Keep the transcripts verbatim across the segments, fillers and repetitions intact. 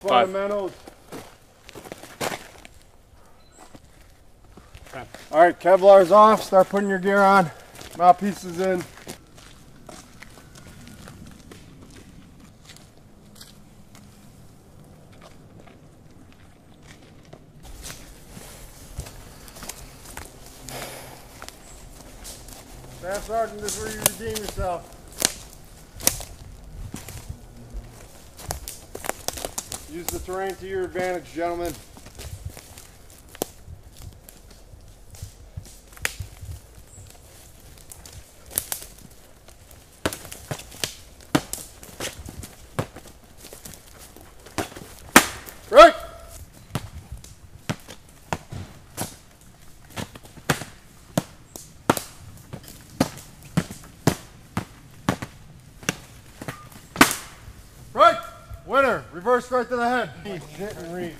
Fundamentals. All right, Kevlar's off. Start putting your gear on. Mouthpieces in. Staff Sergeant, this is where you redeem yourself. Use the terrain to your advantage, gentlemen. Right! Right! Winner! Reverse right to the head. Sit and reach.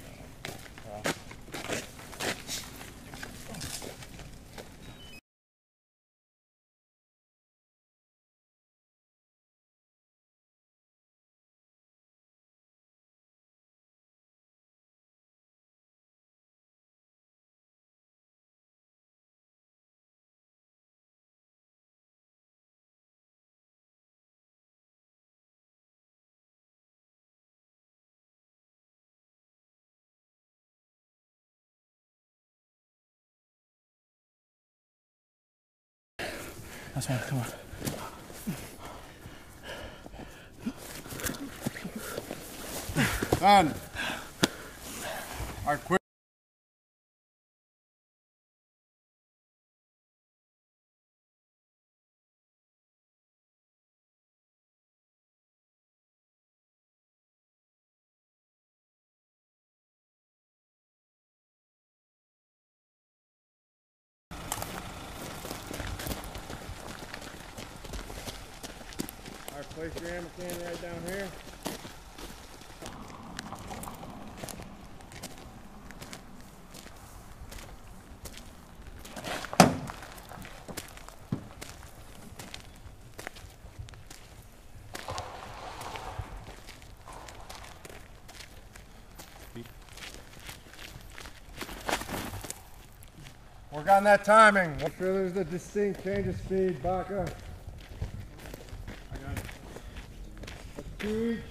That's fine, come on. Done. All right, quick. All right, place your ammo can right down here. Work on that timing. Make sure there's a distinct change of speed, Baka. I got it. That's two each.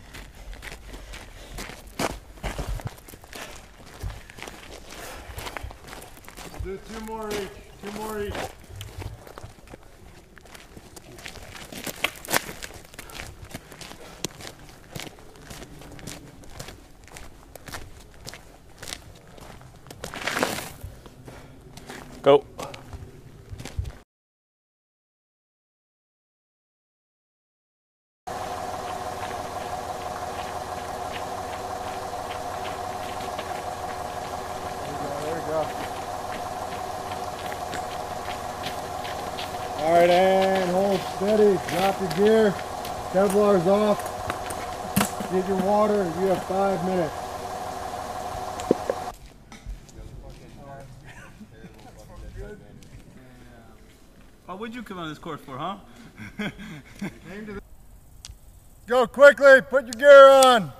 Do two more each. Two more each. Go. All right, and hold steady. Drop your gear. Kevlar's off. Get your water. You have five minutes. What would you come on this course for, huh? Go quickly. Put your gear on.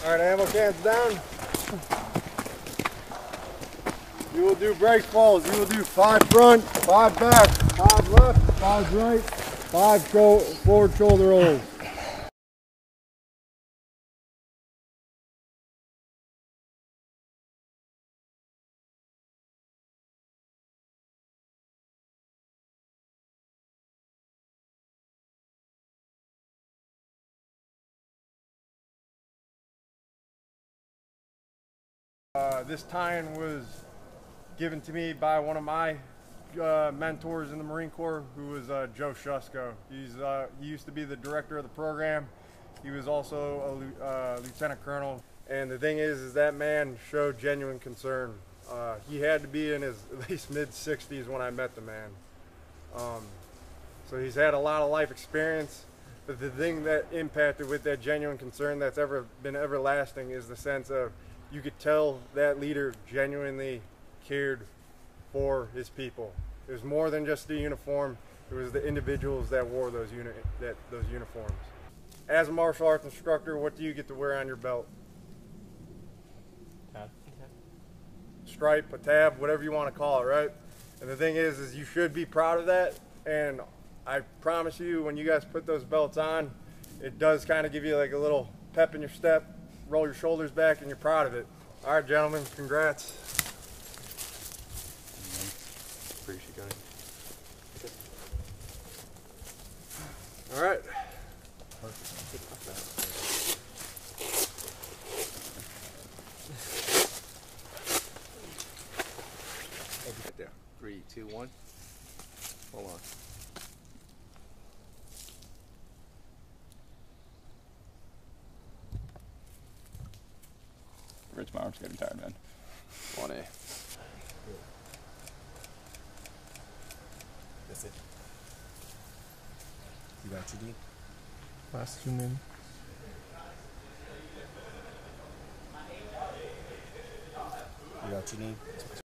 All right, ammo cans down. You will do break falls. You will do five front, five back, five left, five right, five forward shoulder rolls. Uh, this tie-in was given to me by one of my uh, mentors in the Marine Corps, who was uh, Joe Shusko. He's uh, he used to be the director of the program. He was also a uh, lieutenant colonel. And the thing is, is that man showed genuine concern. Uh, he had to be in his at least mid sixties when I met the man. Um, so he's had a lot of life experience. But the thing that impacted with that genuine concern that's ever been everlasting is the sense of, you could tell that leader genuinely cared for his people. It was more than just the uniform. It was the individuals that wore those uni that those uniforms. As a martial arts instructor, what do you get to wear on your belt? Tab. Stripe, a tab, whatever you want to call it, right? And the thing is, is you should be proud of that. And I promise you, when you guys put those belts on, it does kind of give you like a little pep in your step. Roll your shoulders back, and you're proud of it. All right, gentlemen, congrats. Appreciate it. All right. Right there. Three, two, one. Hold on. Rich, my arm's getting tired, man. One A. That's it. You got your D? Last two men. You got your D?